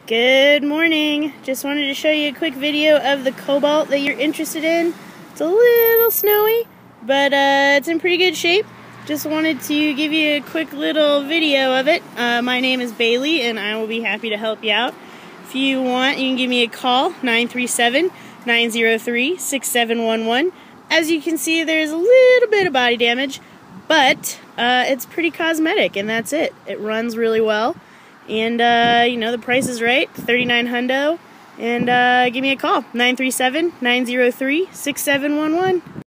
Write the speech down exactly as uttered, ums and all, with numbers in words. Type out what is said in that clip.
Good morning. Just wanted to show you a quick video of the cobalt that you're interested in. It's a little snowy, but uh, it's in pretty good shape. Just wanted to give you a quick little video of it. Uh, my name is Bailey, and I will be happy to help you out. If you want, you can give me a call, nine three seven, nine zero three, six seven one one. As you can see, there's a little bit of body damage, but uh, it's pretty cosmetic, and that's it. It runs really well. And, uh, you know, the price is right, thirty-nine hundo, and uh, give me a call, nine three seven, nine zero three, six seven one one.